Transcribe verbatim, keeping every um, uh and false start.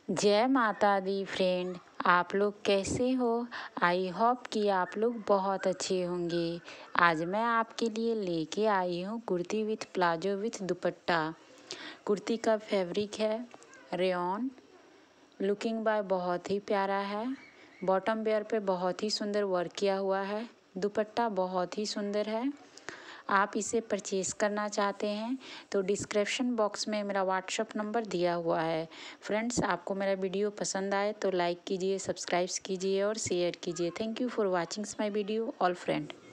जय माता दी फ्रेंड, आप लोग कैसे हो। आई होप कि आप लोग बहुत अच्छे होंगे। आज मैं आपके लिए लेके आई हूँ kurti with palazzo with dupatta. Kurti का फैब्रिक है रेयॉन। लुकिंग बाय बहुत ही प्यारा है। बॉटम वेयर पे बहुत ही सुंदर वर्क किया हुआ है। दुपट्टा बहुत ही सुंदर है। आप इसे परचेज़ करना चाहते हैं तो डिस्क्रिप्शन बॉक्स में मेरा व्हाट्सएप नंबर दिया हुआ है। फ्रेंड्स, आपको मेरा वीडियो पसंद आए तो लाइक कीजिए, सब्सक्राइब कीजिए और शेयर कीजिए। Thank you for watching my video all friend.